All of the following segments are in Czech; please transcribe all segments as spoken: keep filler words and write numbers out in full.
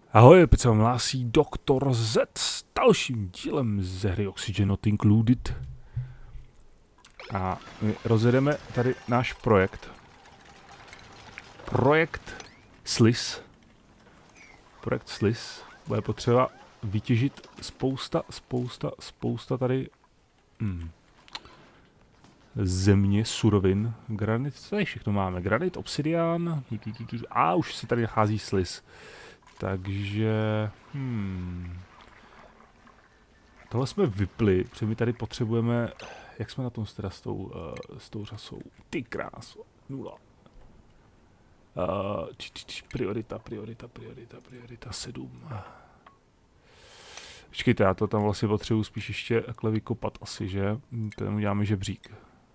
Ahoj, opět se vám hlásí doktor Z s dalším dílem ze hry Oxygen Not Included. A my rozjedeme tady náš projekt. Projekt Sliss. Projekt Sliss. Bude potřeba vytěžit spousta, spousta, spousta tady hmm, země, surovin. Granit, co tady všechno máme? Granit, obsidian. A už se tady nachází Sliss. Takže... Hmm... Tohle jsme vypli, protože my tady potřebujeme... Jak jsme na tom teda s tou, uh, s tou řasou? Ty kráso. Nula. Uh, či, či, či, priorita, priorita, priorita, priorita, sedm. Počkejte, já to tam vlastně potřebuji spíš ještě takhle vykopat asi, že? Tady uděláme žebřík.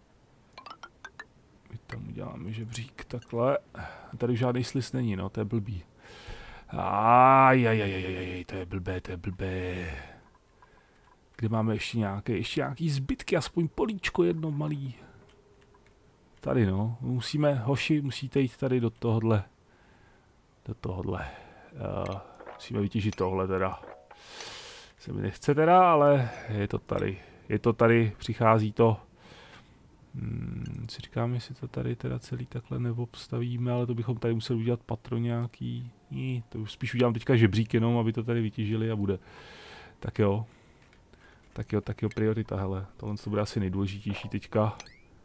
My tam uděláme žebřík, takhle. Tady žádný sliss není, no, to je blbý. Ajajajajajaj, to je blbé, to je blbé. Kde máme ještě nějaké, ještě nějaký zbytky, aspoň políčko jedno malý. Tady no, musíme, hoši, musíte jít tady do tohohle. Do tohohle. Uh, musíme vytěžit tohle teda. Se mi nechce teda, ale je to tady. Je to tady, přichází to. Hmm, si říkám, jestli to tady teda celý takhle neobstavíme, ale to bychom tady museli udělat patro nějaký. Ní, to už spíš udělám teďka žebřík jenom, aby to tady vytěžili a bude. Tak jo. Tak jo, tak jo, priorita, hele. Tohle to bude asi nejdůležitější teďka.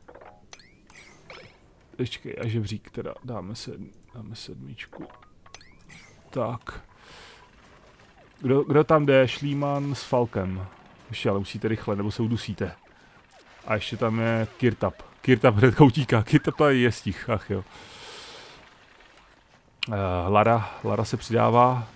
Počkej, a žebřík teda dáme, sedm, dáme sedmičku. Tak. Kdo, kdo tam jde? Šlíman s Falkem. Ještě ale musíte rychle, nebo se udusíte. A ještě tam je Kirtap. Kirtap hnedka utíká. Kirtap tady je stih, ach jo. Uh, Lara, Lara se přidává.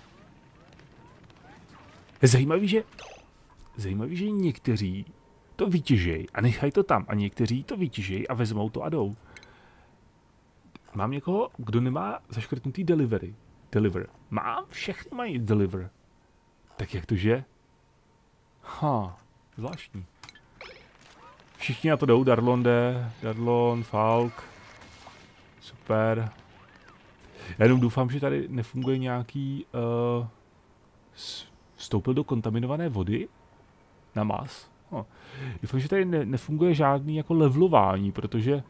Je zajímavý, že... Zajímavý, že někteří to vytěžej a nechají to tam. A někteří to vytěžej a vezmou to a jdou. Mám někoho, kdo nemá zaškrtnutý delivery. Deliver. Mám, všechny mají deliver. Tak jak to že? Ha, zvláštní. Všichni na to jdou, Darlon jde, Darlon, Falk. Super. Já jenom doufám, že tady nefunguje nějaký... Uh, vstoupil do kontaminované vody? Na mas? No. Doufám, že tady ne, nefunguje žádný jako levelování, protože...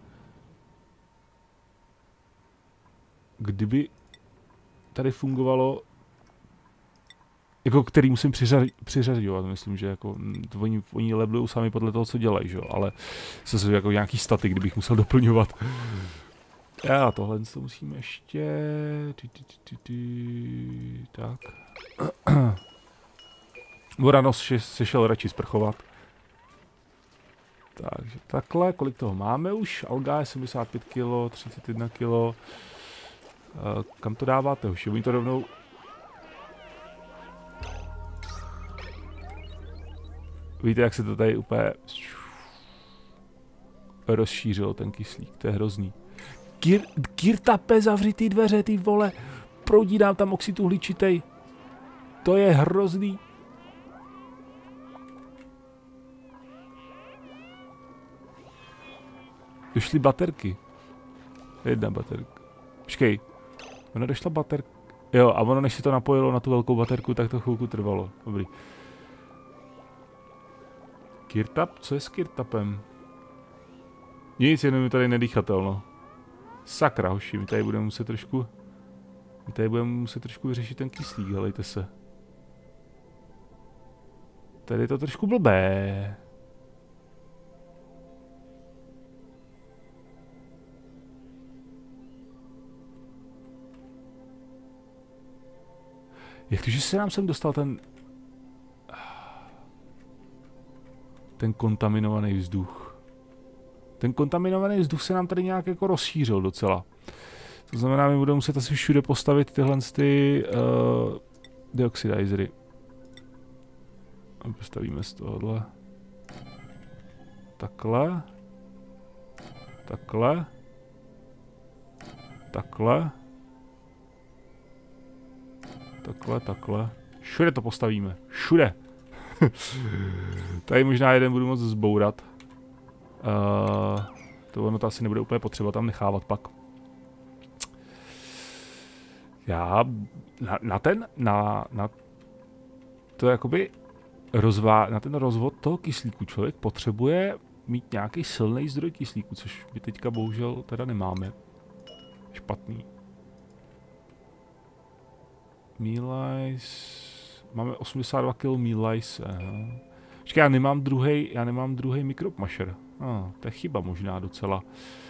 Kdyby tady fungovalo... Jako který musím přiřazovat, myslím, že jako... Oni, oni levelujou sami podle toho, co dělají, že jo? Ale zase jako nějaký staty, kdybych musel doplňovat. Já tohle to musíme ještě... Ty, ty, ty, ty, ty. Tak. Voranos se šel radši sprchovat. Takže takhle, kolik toho máme už? Alga je sedmdesát pět kilo, třicet jedna kilo. Uh, kam to dáváte? Už oni to rovnou... Víte, jak se to tady úplně... rozšířilo ten kyslík, to je hrozný. Kir, Kirtape, zavři ty dveře, ty vole. Proudí nám tam oxid uhličitej. To je hrozný. Došly baterky. Jedna baterka. Počkej. Ona došla baterka. Jo, a ono než si to napojilo na tu velkou baterku, tak to chvilku trvalo. Dobrý. Kirtap? Co je s Kirtapem? Nic, jenom je tady nedýchatelno. Sakra, hoši, my tady budeme muset trošku... My tady budeme muset trošku vyřešit ten kyslík, helejte se. Tady je to trošku blbé. Jak to, že se nám sem dostal ten... Ten kontaminovaný vzduch. Ten kontaminovaný vzduch se nám tady nějak jako rozšířil docela. To znamená, my budeme muset asi všude postavit tyhle ty uh, deoxidizery. A postavíme z tohohle. Takhle. Takhle. Takhle. Takhle, takhle. Všude to postavíme. Všude. Tady možná jeden budu moc zbourat. Uh, to ono to asi nebude úplně potřeba tam nechávat pak. Já na, na ten, na, na to jakoby rozvá, na ten rozvod toho kyslíku člověk potřebuje mít nějaký silný zdroj kyslíku, což my teďka bohužel teda nemáme. Špatný. Mealize, máme osmdesát dva kilogramů mealize. Počkej, já nemám druhý, já nemám druhý mikropmašer. Ah, to je chyba možná docela.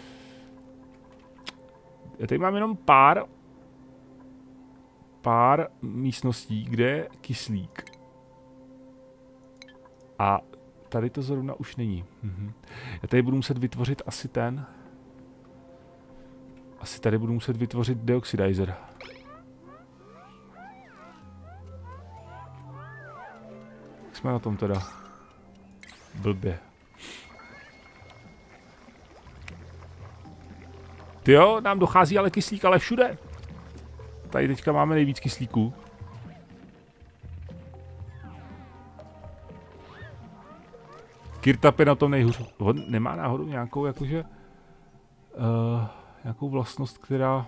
Já tady mám jenom pár pár místností, kde je kyslík. A tady to zrovna už není. Mhm. Já tady budu muset vytvořit asi ten. Asi tady budu muset vytvořit deoxidizer. Jak jsme na tom teda? Blbě. Tyjo, nám dochází ale kyslík, ale všude. Tady teďka máme nejvíc kyslíků. Kirtap je na tom nejhůř. On nemá náhodou nějakou jakože... Uh, nějakou vlastnost, která...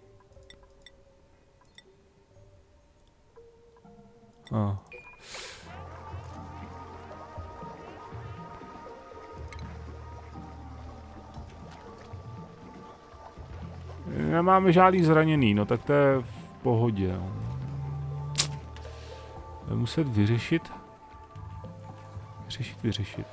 Ah. Nemáme žádný zraněný, no tak to je v pohodě. No. Budeme muset vyřešit. Vyřešit, vyřešit.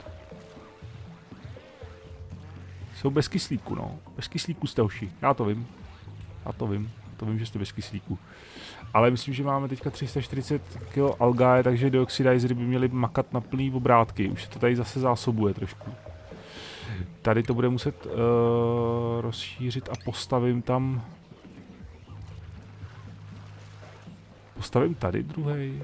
Jsou bez kyslíku, no. Bez kyslíku jste hoši. Já to vím. Já to vím. Já to vím, že jste bez kyslíku. Ale myslím, že máme teďka tři sta čtyřicet kilogramů algae, takže deoxidizery by měly makat na plný obrátky. Už se to tady zase zásobuje trošku. Tady to bude muset uh, rozšířit a postavím tam... Postavím tady druhej.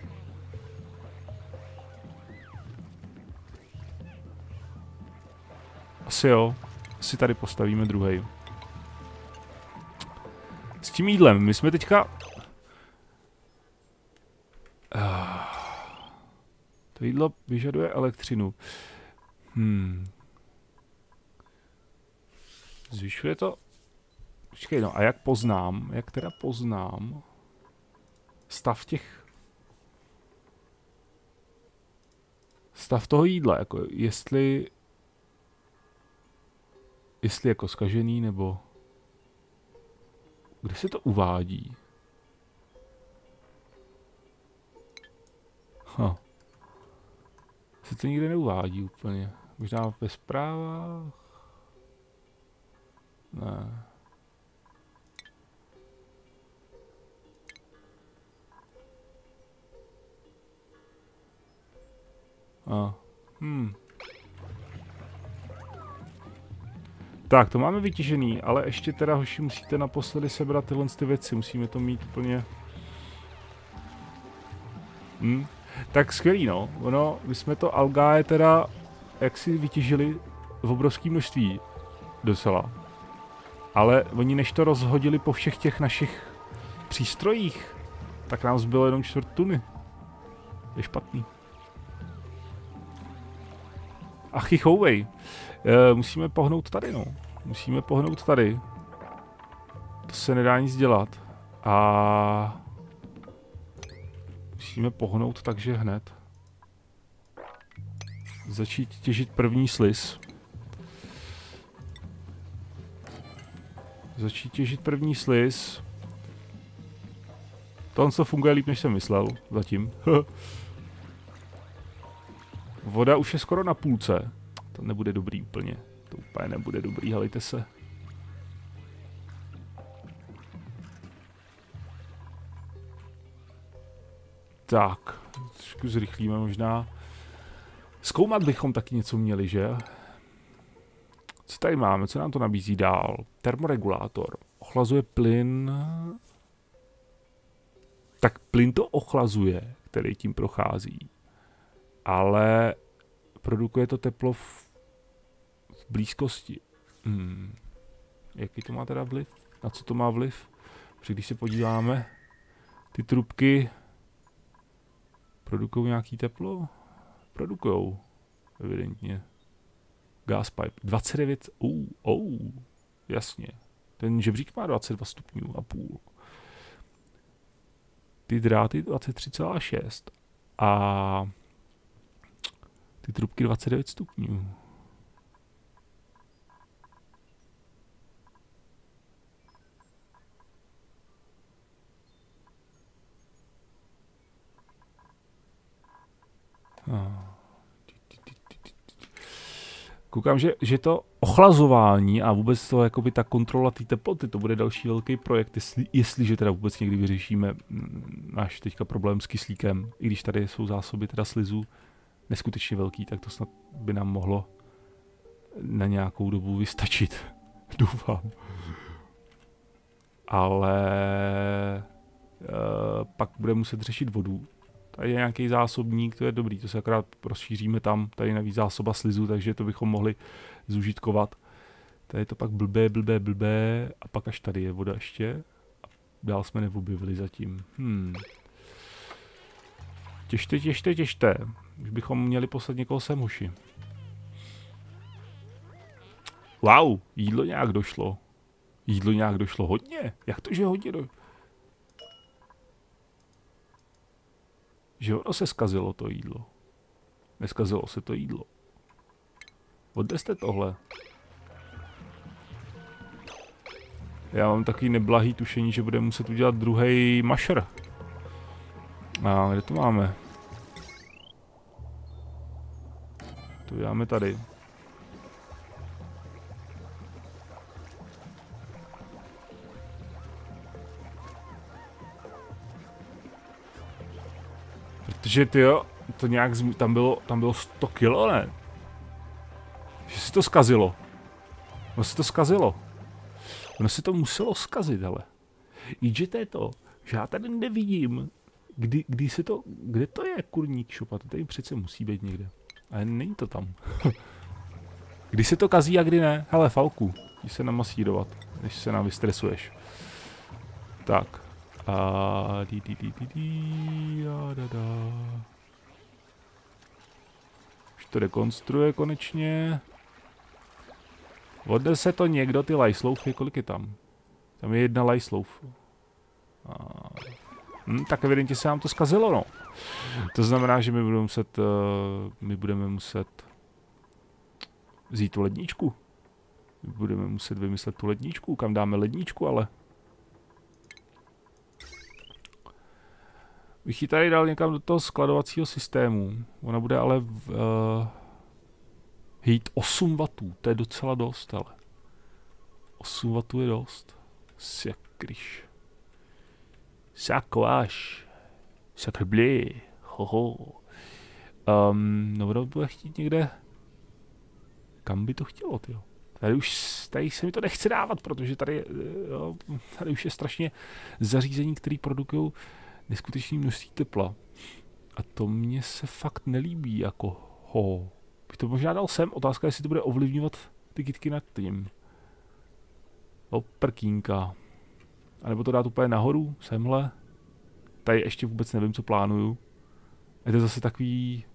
Asi jo. Asi tady postavíme druhej. S tím jídlem. My jsme teďka... Uh, to jídlo vyžaduje elektřinu. Hmm... Zvyšuje to... Počkej, no a jak poznám, jak teda poznám stav těch... Stav toho jídla, jako jestli... Jestli jako zkažený, nebo... Kde se to uvádí? Ha. Se to nikde neuvádí úplně. Možná ve zprávách? Ne. A. Hmm. Tak, to máme vytěžený, ale ještě teda, hoši, musíte naposledy sebrat tyhle ty věci. Musíme to mít úplně... Hmm. Tak skvělý, no. Ono, my jsme to algae teda jaksi vytěžili v obrovském množství. Docela. Ale oni než to rozhodili po všech těch našich přístrojích, tak nám zbylo jenom čtvrt tuny. Je špatný. Ach, chichouvej. E, musíme pohnout tady, no. Musíme pohnout tady. To se nedá nic dělat. A... Musíme pohnout takže hned. Začít těžit první sliz. Začít těžit první sliz. Tohle to funguje líp, než jsem myslel. Zatím. Voda už je skoro na půlce. To nebude dobrý úplně. To úplně nebude dobrý, helejte se. Tak. Trošku zrychlíme možná. Zkoumat bychom taky něco měli, že? Co tady máme? Co nám to nabízí dál? Termoregulátor. Ochlazuje plyn. Tak plyn to ochlazuje, který tím prochází. Ale produkuje to teplo v, v blízkosti. Hmm. Jaký to má teda vliv? Na co to má vliv? Protože když se podíváme, ty trubky produkují nějaký teplo? Produkujou, evidentně. Gas pipe. dvacet devět. Oh, oh, jasně. Ten žebřík má dvacet dva stupňů a půl. ty dráty dvacet tři celá šest a ty trubky dvacet devět stupňů. Koukám, že, že to ochlazování a vůbec to jakoby ta kontrola té teploty, to bude další velký projekt, jestli, jestliže teda vůbec někdy vyřešíme náš teďka problém s kyslíkem, i když tady jsou zásoby teda slizů neskutečně velký, tak to snad by nám mohlo na nějakou dobu vystačit. Doufám. Ale uh, pak bude muset řešit vodu. Tady je nějaký zásobník, to je dobrý, to se akorát rozšíříme tam, tady navíc zásoba slizu, takže to bychom mohli zúžitkovat. Tady je to pak blbé, blbé, blbé a pak až tady je voda ještě. A dál jsme neobjevili zatím. Hmm. Těžte, těžte, těžte. Už bychom měli poslat někoho sem, hoši. Wow, jídlo nějak došlo. Jídlo nějak došlo hodně. Jak to, že hodně do... Že ono se zkazilo to jídlo. Neskazilo se to jídlo. Odneste tohle. Já mám takový neblahý tušení, že budeme muset udělat druhý mašer. A kde to máme? To děláme tady. Protože tyjo, to nějak, tam bylo, tam bylo sto kilo, ne? Že se to zkazilo. Ono se to zkazilo. Ono se to muselo zkazit, hele. Jenže to je to, že já tady nevidím, kdy, kdy se to, kde to je kurník šopa, to tady přece musí být někde. Ale není to tam. Kdy se to kazí a kdy ne? Hele, Falku, jdi se namasírovat, než se nám vystresuješ. Tak. A di di di di di a da da. Už to rekonstruuje konečně. Odne se to někdo, ty lajsloufy, kolik je tam? Tam je jedna lajslouf. A... Hm, tak evidentně se nám to zkazilo, no. To znamená, že my budeme muset, uh, my budeme muset vzít tu ledničku. My budeme muset vymyslet tu ledničku, kam dáme ledničku, ale... Bych ji tady dal někam do toho skladovacího systému. Ona bude ale v, uh, hýt osm wattů, to je docela dost, ale. osm wattů je dost. Sakryš. Sakoáš. Sakrblé. Hoho. Um, no, ono bude chtít někde... Kam by to chtělo, tyjo? Tady už, tady se mi to nechce dávat, protože tady, jo, tady už je strašně zařízení, které produkují neskutečné množství tepla. A to mně se fakt nelíbí, jako ho. Bych to možná dal sem, otázka, jestli to bude ovlivňovat ty kytky nad tím. Oprkínka. A nebo to dát úplně nahoru, semhle. Tady ještě vůbec nevím, co plánuju. Je to zase takový...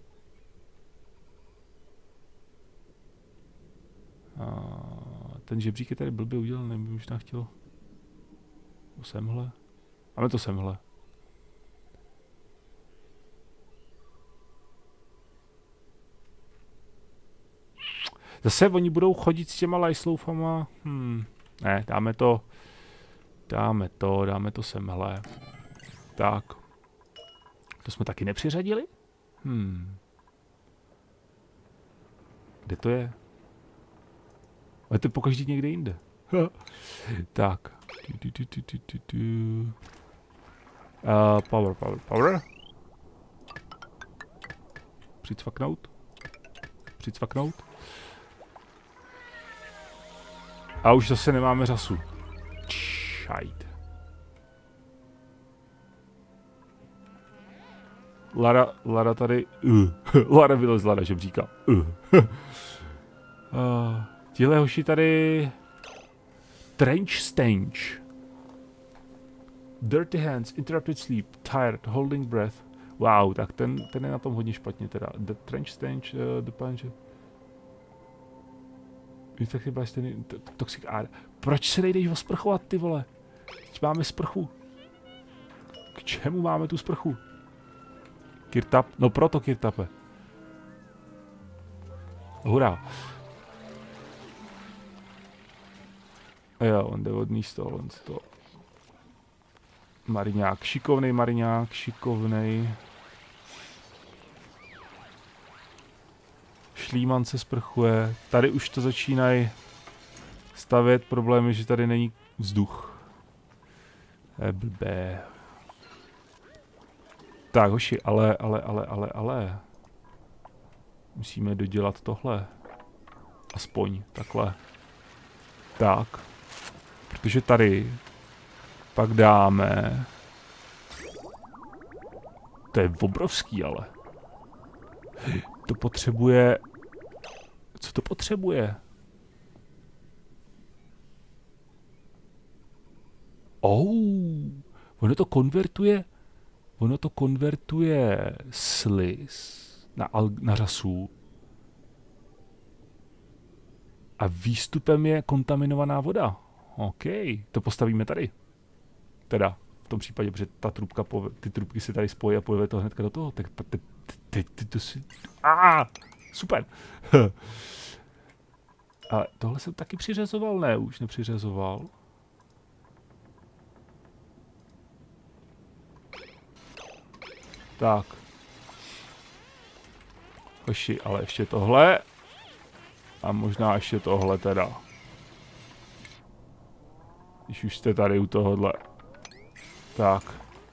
A ten žebřík je tady blbě udělaný, nevím, možná chtěl... Semhle. Máme to semhle. Zase oni budou chodit s těma lajsloufama. Hmm. Ne, dáme to. Dáme to, dáme to semhle. Tak. To jsme taky nepřiřadili? Hmm. Kde to je? Ale to je pokaždý někde jinde. Tak. Du, du, du, du, du, du. Uh, power, power, power. Přicvaknout. Přicvaknout. A už zase nemáme řasu. Šajt. Lara, Lara tady... Uh. Lara vylezla na žebříka. Uh. uh, Tihle hoši tady... Trench stench. Dirty hands, interrupted sleep, tired, holding breath. Wow, tak ten, ten je na tom hodně špatně teda. The trench stench, uh, the punch... Infected by stony, toxic air. Proč se nejdeš osprchovat, ty vole? Teď máme sprchu. čemu máme tu sprchu? Kirtap? No proto Kirtape. Hurá. Jo, on jde od místo, on to. Mariňák, šikovnej mariňák, šikovnej. Šlíman se sprchuje. Tady už to začínají stavět. Problém je, že tady není vzduch. Je blbé. Tak, hoši, ale, ale, ale, ale, ale. Musíme dodělat tohle. Aspoň takhle. Tak. Protože tady pak dáme. To je obrovský, ale. To potřebuje. Co to potřebuje? Oh, ono to konvertuje. Ono to konvertuje sliz na, al, na řasu. A výstupem je kontaminovaná voda. OK, to postavíme tady. Teda, v tom případě, protože ta trubka, ty trubky se tady spojí a pojede to hnedka do toho. Tak teď, teď, teď to si... Ah, super. Ale tohle jsem taky přiřazoval, ne, už nepřiřazoval. Tak. Hoši, ale ještě tohle. A možná ještě tohle teda. Když už jste tady u tohohle. Tak.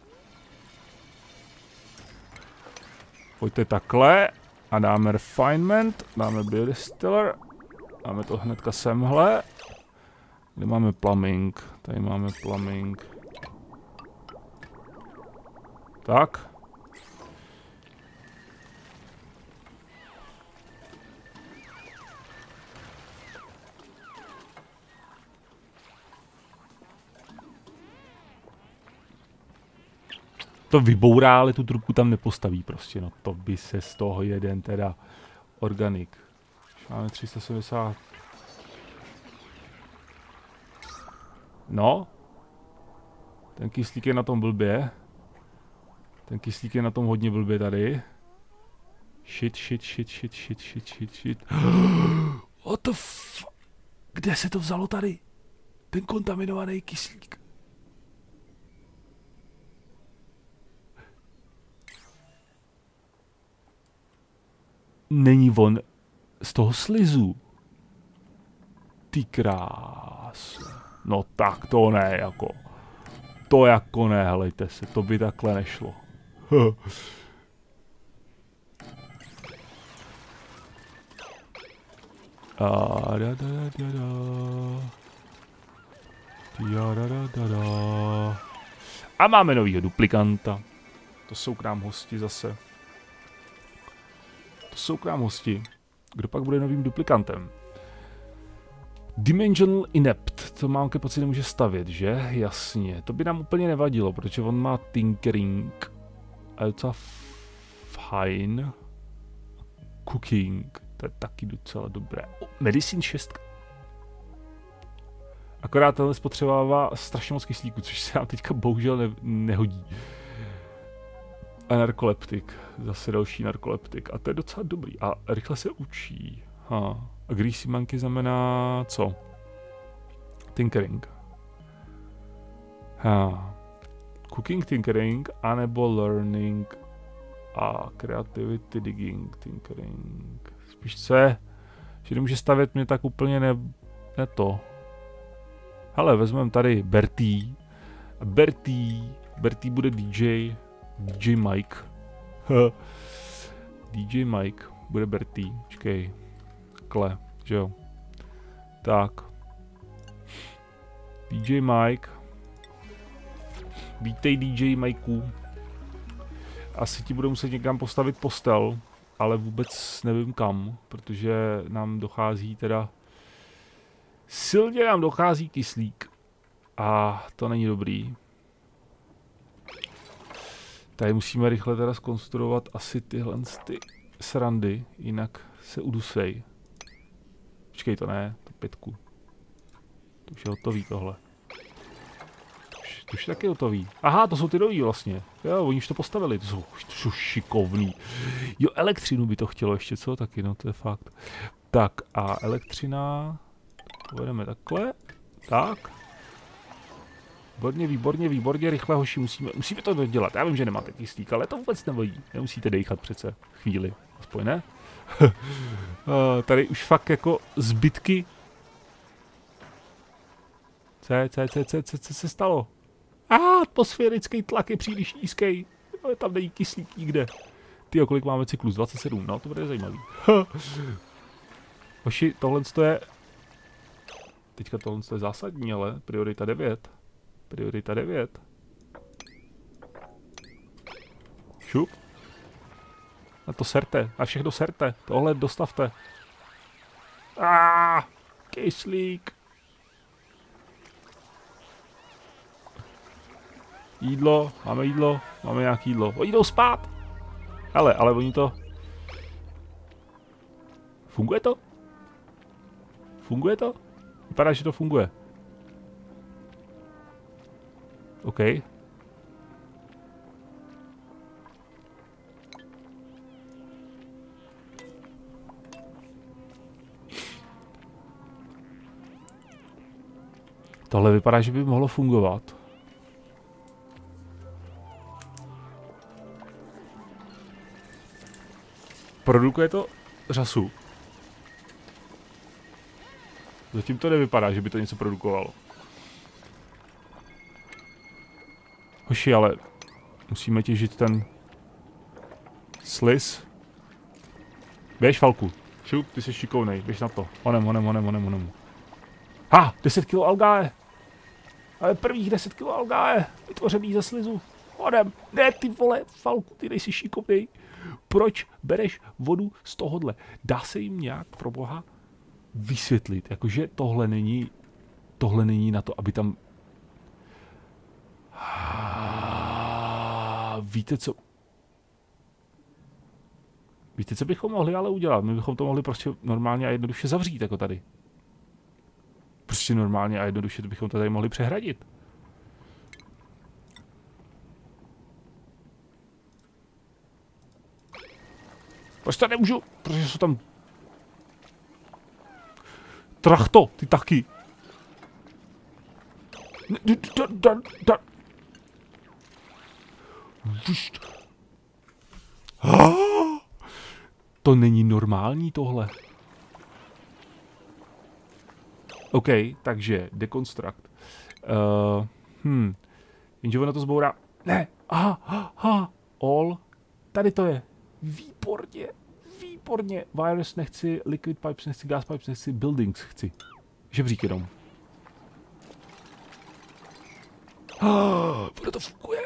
Pojďte takhle. A dáme refinement. Dáme biodistiller. Dáme to hnedka semhle. Kde máme plumbing. Tady máme plumbing. Tak. To vybourá, ale tu trubku tam nepostaví prostě, no to by se z toho jeden teda organik. Máme tři sta sedmdesát. No. Ten kyslík je na tom blbě. Ten kyslík je na tom hodně blbě tady. Shit, shit, shit, shit, shit, shit, shit, shit. What the f... Kde se to vzalo tady? Ten kontaminovaný kyslík. Není on z toho slizu. Ty krás. No tak to ne, jako. To jako ne, helejte se, to by takhle nešlo. A da da da da. Da da da da. A máme novýho duplikanta. To jsou k nám hosti zase. To jsou k nám hosti. Kdo pak bude novým duplikantem? Dimensional Inept. To mám ke pocit nemůže stavět, že? Jasně. To by nám úplně nevadilo, protože on má Tinkering. A je docela fajn. Cooking. To je taky docela dobré. Oh, Medicine šest. Akorát tenhle spotřebává strašně moc kyslíku, což se nám teďka bohužel ne nehodí. A narkoleptik. Zase další narkoleptik. A to je docela dobrý. A rychle se učí. Ha. A greasy monkey znamená co? Tinkering. Ha. Cooking, tinkering, anebo learning a creativity, digging, tinkering. Spíš se, že nemůže stavět mě tak úplně ne, ne to. Hele, vezmeme tady Bertie. Bertie, Bertie bude D J. D J Mike. D J Mike. Bude Bertie. Počkej. Takhle, že jo. Tak. D J Mike. Vítej D J Mikeu. Asi ti budu muset někam postavit postel, ale vůbec nevím kam, protože nám dochází teda... Silně nám dochází kyslík. A to není dobrý. Tady musíme rychle teda zkonstruovat asi tyhle ty srandy, jinak se udusej. Počkej, to ne, to pětku. To už je hotový tohle. Už taky hotový. Aha, to jsou ty nový vlastně. Jo, oni už to postavili, to jsou, to jsou šikovný. Jo, elektřinu by to chtělo ještě, co? Taky, no to je fakt. Tak a elektřina, povedeme takhle, tak. Výborně, výborně, výborně, rychle hoši, musíme, musíme to dodělat. Já vím, že nemáte kyslík, ale to vůbec nebolí. Nemusíte dejchat přece chvíli, aspoň ne. Tady už fakt jako zbytky. Co, co, co, co, co, co se stalo? A atmosférický tlak je příliš nízký. Ale tam není kyslík nikde. Tyjo, kolik máme cyklus? dvacet sedm, no to bude zajímavý. Hoši, tohle je... Teďka tohle je zásadní, ale priorita devět. Priorita devět. Šup. A to serte, a všechno serte. Tohle dostavte. Ah, kyslík. Jídlo, máme jídlo, máme nějaký jídlo. Oni jdou spát. Ale, ale oni to... Funguje to? Funguje to? Vypadá, že to funguje. OK. Tohle vypadá, že by mohlo fungovat. Produkuje to řasu. Zatím to nevypadá, že by to něco produkovalo. Hoši, ale musíme těžit ten sliz. Běž, Falku. Šup, ty jsi šikovnej, běž na to. Onem, honem, honem, honem, honem. Ha, deset kilo algáe. Ale prvních deset kilo algáe. Vytvořený ze slizu. Onem. Ne, ty vole, Falku, ty nejsi šikovnej. Proč bereš vodu z tohohle? Dá se jim nějak pro boha vysvětlit, jakože tohle není, tohle není na to, aby tam... Víte co? Víte, co bychom mohli ale udělat? My bychom to mohli prostě normálně a jednoduše zavřít, jako tady. Prostě normálně a jednoduše to bychom to tady mohli přehradit. Proč to nemůžu? Protože jsou tam... Trachto, ty taky. Da, da, da. To není normální tohle. OK, takže dekonstrukt. Uh, hm. Jenže ono to zbourá. Ne, aha, aha, all. Tady to je. Výborně, výborně. Wires nechci, liquid pipes nechci, gas pipes nechci, buildings chci. Žebřík jenom. Ono to funguje.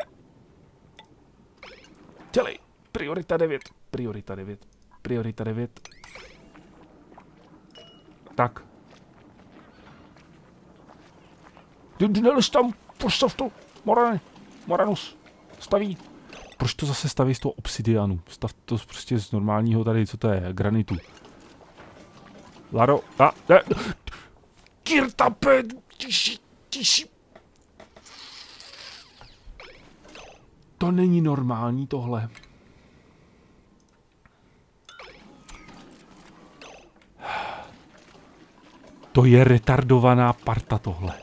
Dělej. Priorita devět. Priorita devět. Priorita devět. Tak. Nelez tam, postav to. Morane. Moranus. Staví. Proč to zase staví z toho obsidianu? Stav to prostě z normálního tady, co to je, granitu. Laro, a, ne. Kirtape, tiši, tiši. To není normální tohle. To je retardovaná parta tohle.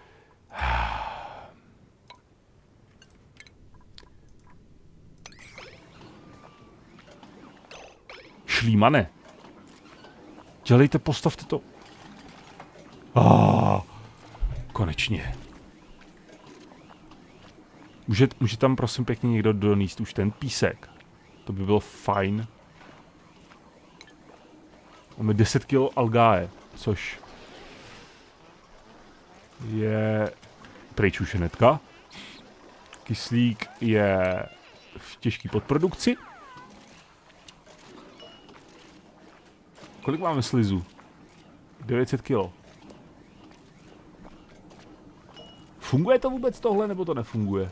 Šlímane. Dělejte, postavte to. Ah, konečně. Může, může tam prosím pěkně někdo donést už ten písek. To by bylo fajn. Máme deset kilo algáe, což je pryč už hnedka. Kyslík je v těžké podprodukci. Kolik máme slizu? devět set kilo. Funguje to vůbec tohle, nebo to nefunguje?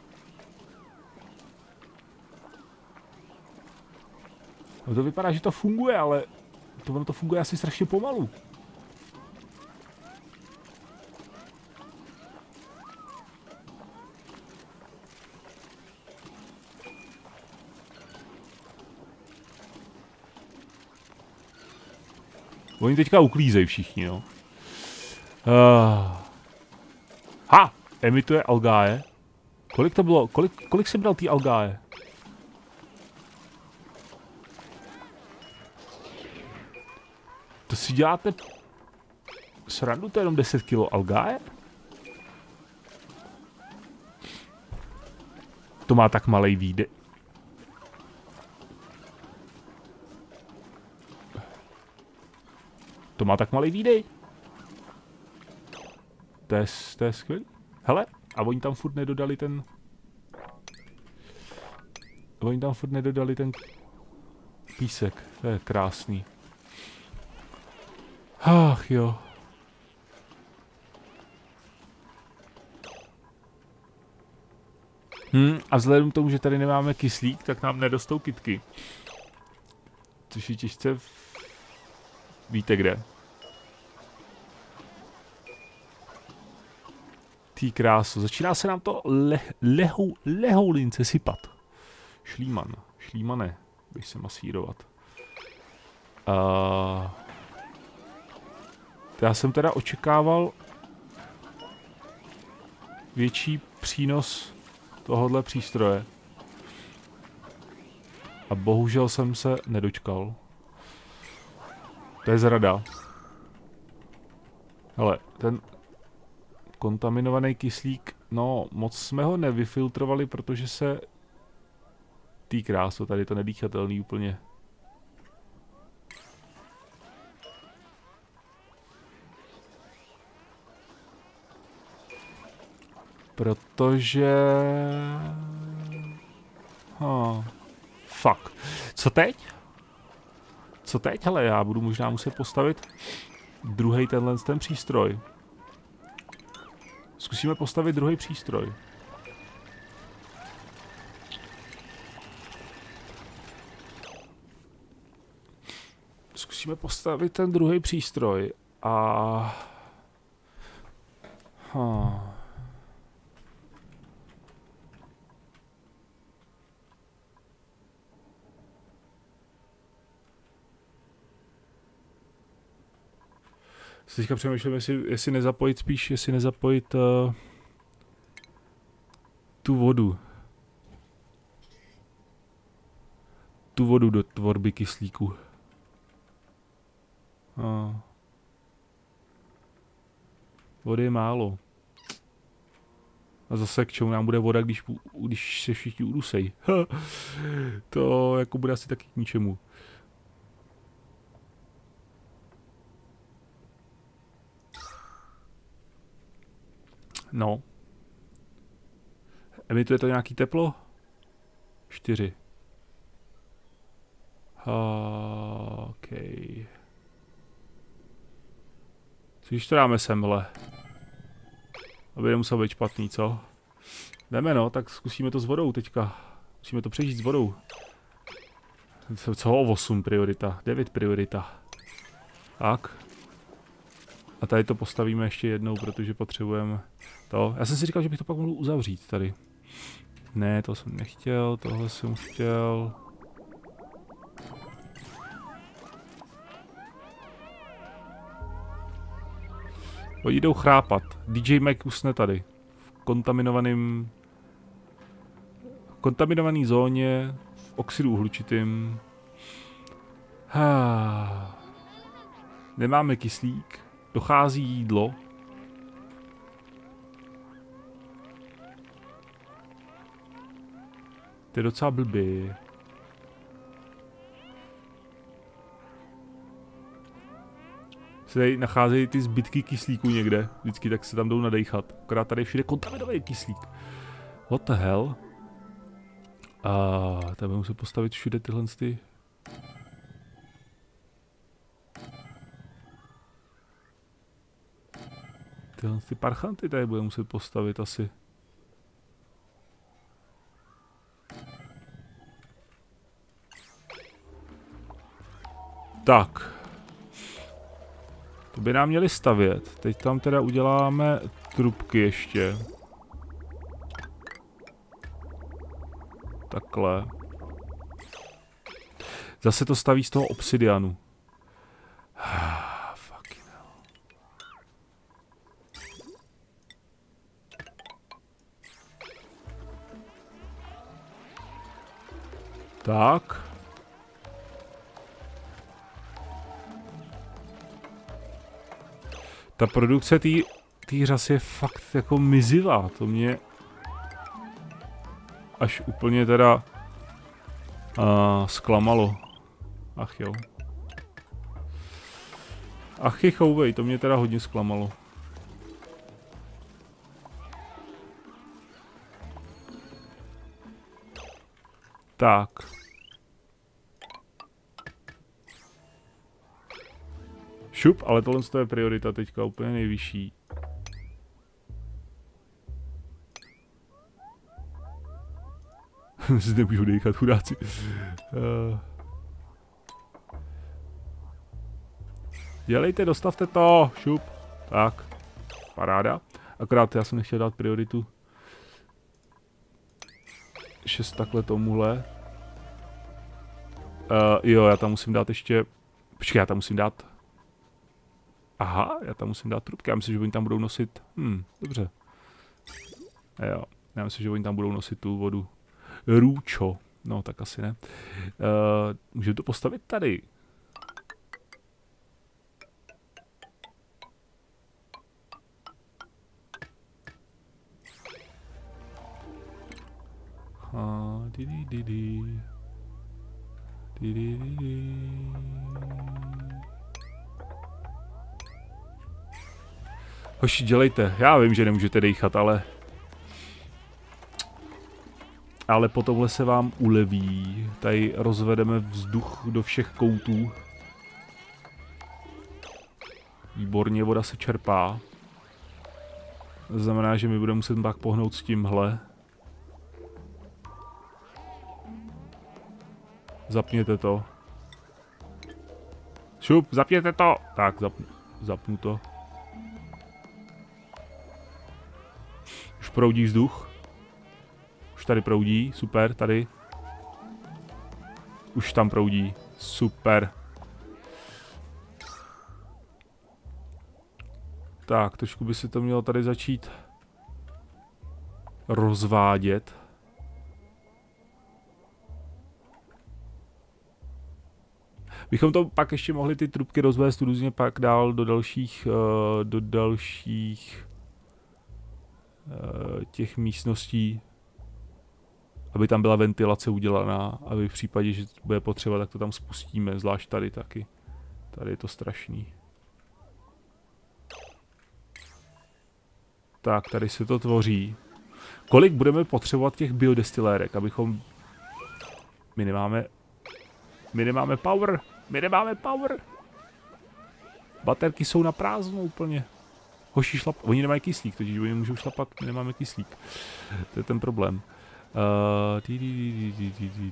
No to vypadá, že to funguje, ale to ono to funguje asi strašně pomalu. Oni teďka uklízejí všichni, no. Uh. Ha! Emituje algáje. Kolik to bylo? Kolik, kolik jsem bral tý algáje? To si děláte srandu, to je jenom deset kilo algáje? To má tak malej výdej. To má tak malý výdej. To je, to je skvělý. Hele, a oni tam furt nedodali ten... Oni tam furt nedodali ten písek. To je krásný. Ach jo. Hm, a vzhledem k tomu, že tady nemáme kyslík, tak nám nedostou kytky. Což je těžce v... Víte kde? Tý krásu. Začíná se nám to le, lehou, lehoulince sypat. Šlíman. Šlímane. Bych se masírovat. Uh, já jsem teda očekával větší přínos tohohle přístroje. A bohužel jsem se nedočkal. To je zrada. Hele, ten kontaminovaný kyslík, no moc jsme ho nevyfiltrovali, protože se tý kráso, tady to nedýchatelný úplně. Protože... Ha. Fuck. Co teď? Co teď? Hele, já budu možná muset postavit druhý tenhle ten přístroj. Zkusíme postavit druhý přístroj. Zkusíme postavit ten druhý přístroj a... Ha. Si teďka přemýšlím, jestli, jestli nezapojit spíš, jestli nezapojit uh, tu vodu. Tu vodu do tvorby kyslíku. Uh. Vody je málo. A zase k čemu nám bude voda, když, když se všichni udusej. To jako bude asi taky k ničemu. No. Emituje to nějaký teplo? Čtyři. OK. Co když to dáme semhle? Aby nemusel být špatný, co? Jdeme no, tak zkusíme to s vodou teďka. Musíme to přežít s vodou. Co osm priorita, devět priorita. Tak. A tady to postavíme ještě jednou, protože potřebujeme to. Já jsem si říkal, že bych to pak mohl uzavřít tady. Ne, to jsem nechtěl, tohle jsem chtěl. Oni jdou chrápat. D J Mac usne tady. V kontaminovaném... V kontaminované zóně. V oxidu uhlučitým. Ha. Nemáme kyslík. Dochází jídlo. To je docela blbý. Se tady nacházejí ty zbytky kyslíku někde. Vždycky tak se tam jdou nadejchat. Akorát tady všude kontaminovaný kyslík. What the hell? A tady musím postavit všude tyhle ty... Tyhle ty parchanty tady budeme muset postavit asi. Tak. To by nám měli stavět. Teď tam teda uděláme trubky ještě. Takhle. Zase to staví z toho obsidianu. Tak. Ta produkce té řasy je fakt jako mizivá. To mě až úplně teda uh, zklamalo. Ach jo. Ach je chouvej, to mě teda hodně zklamalo. Tak. Šup, ale tohle je priorita teďka úplně nejvyšší. Zde nemůžu dejchat, chudáci. Uh. Dělejte, dostavte to, šup. Tak, paráda. Akorát já jsem nechtěl dát prioritu. Šest takhle tomuhle. Uh, jo, já tam musím dát ještě... Počkej, já tam musím dát... Aha, já tam musím dát trubky. Já myslím, že oni tam budou nosit... Hm, dobře. Jo, já myslím, že oni tam budou nosit tu vodu. Růčo. No, tak asi ne. Uh, můžeme to postavit tady. Ha, di di di di. Di di di di. Hoši, dělejte. Já vím, že nemůžete dejchat, ale... Ale po tomhle se vám uleví. Tady rozvedeme vzduch do všech koutů. Výborně, voda se čerpá. To znamená, že my budeme muset pak pohnout s tímhle. Zapněte to. Šup, zapněte to! Tak, zap, zapnu to. Už proudí vzduch. Už tady proudí, super, tady. Už tam proudí, super. Tak, trošku by se to mělo tady začít rozvádět. Bychom to pak ještě mohli ty trubky rozvést různě pak dál do dalších, uh, do dalších uh, těch místností, aby tam byla ventilace udělaná, aby v případě, že bude potřeba, tak to tam spustíme, zvlášť tady taky. Tady je to strašný. Tak, tady se to tvoří. Kolik budeme potřebovat těch biodestilérek, abychom... My nemáme... My nemáme power! My nemáme power! Baterky jsou na prázdno úplně. Hoši šlap... Oni nemají kyslík, totiž oni můžou šlapat, my nemáme kyslík. To je ten problém. Uh, di, di, di, di, di, di.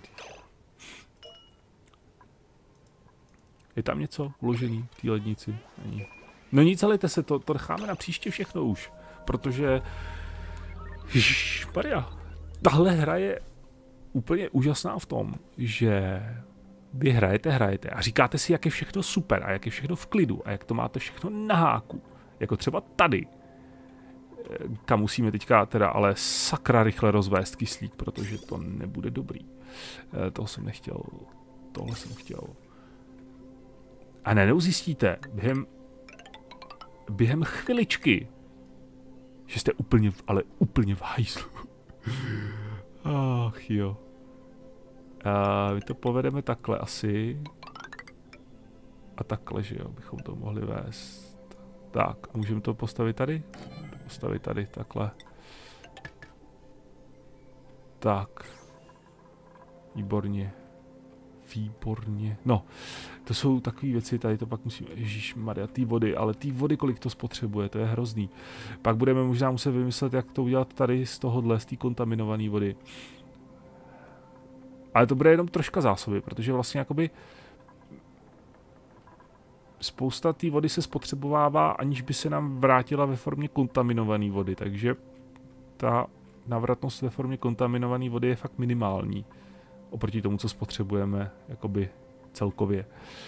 Je tam něco uložený v té lednici? Není. No nic, ale se to, to necháme na příště všechno už. Protože... Ježišmarja. Tahle hra je úplně úžasná v tom, že vy hrajete, hrajete a říkáte si, jak je všechno super a jak je všechno v klidu a jak to máte všechno na háku. Jako třeba tady. Kam musíme teďka teda ale sakra rychle rozvést kyslík, protože to nebude dobrý. E, toho jsem nechtěl. Tohle jsem chtěl. A ne, neuzjistíte během, během chviličky, že jste úplně, ale úplně v hajzlu. Ach jo. A my to povedeme takhle asi. A takhle, že jo, bychom to mohli vést. Tak, a můžeme to postavit tady? Postavit tady, takhle. Tak. Výborně. Výborně. No, to jsou takové věci, tady to pak musíme, ježišmarja, ty vody, ale ty vody, kolik to spotřebuje, to je hrozný. Pak budeme možná muset vymyslet, jak to udělat tady z tohohle, z té kontaminované vody. Ale to bude jenom troška zásoby, protože vlastně jakoby spousta té vody se spotřebovává, aniž by se nám vrátila ve formě kontaminované vody, takže ta návratnost ve formě kontaminované vody je fakt minimální oproti tomu, co spotřebujeme jakoby celkově.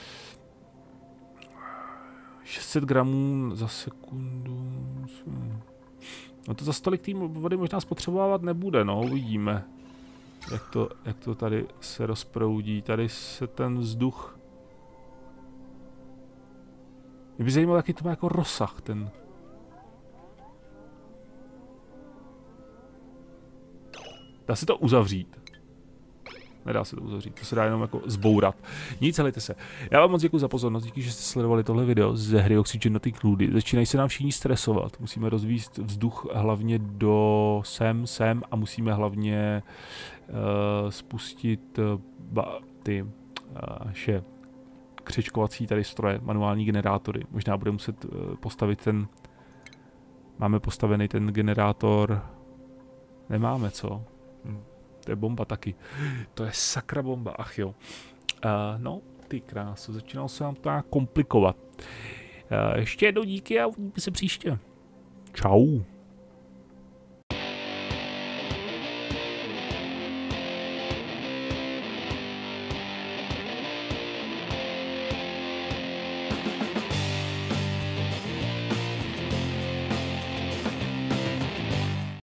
šest set gramů za sekundu. No to za stolik té vody možná spotřebovávat nebude, no, uvidíme. Jak to, jak to tady se rozproudí. Tady se ten vzduch... Mě by zajímalo, jaký to má jako rozsah ten... Dá se to uzavřít? Nedá se to uzavřít, to se dá jenom jako zbourat. Nic, helejte se. Já vám moc děkuji za pozornost, díky, že jste sledovali tohle video ze hry Oxygen na ty kludy. Začínají se nám všichni stresovat, musíme rozvíjet vzduch hlavně do sem, sem a musíme hlavně uh, spustit uh, ba, ty uh, naše křečkovací tady stroje, manuální generátory. Možná budeme muset uh, postavit ten, máme postavený ten generátor, nemáme, co? Hm. To je bomba taky. To je sakra bomba, ach jo. Uh, no, ty krásu, začínalo se nám to nějak komplikovat. Uh, ještě jednou díky a uvidíme se příště. Čau.